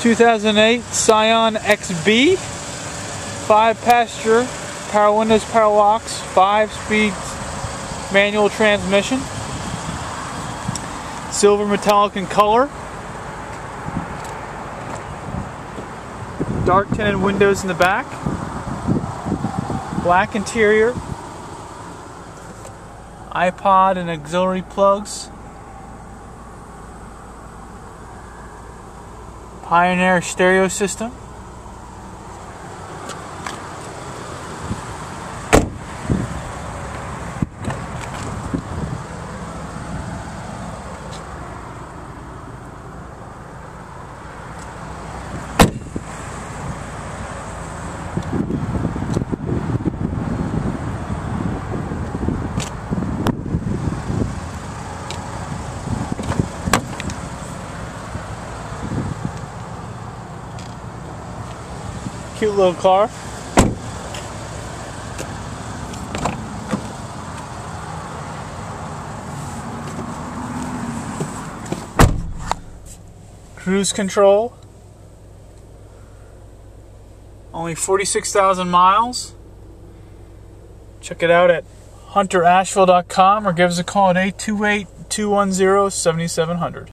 2008 Scion XB, 5-passenger, power windows, power locks, 5-speed manual transmission, silver metallic in color, dark tinted windows in the back, black interior, iPod and auxiliary plugs, Pioneer stereo system, cute little car. Cruise control. Only 46,000 miles. Check it out at hunterasheville.com or give us a call at 828-210-7700.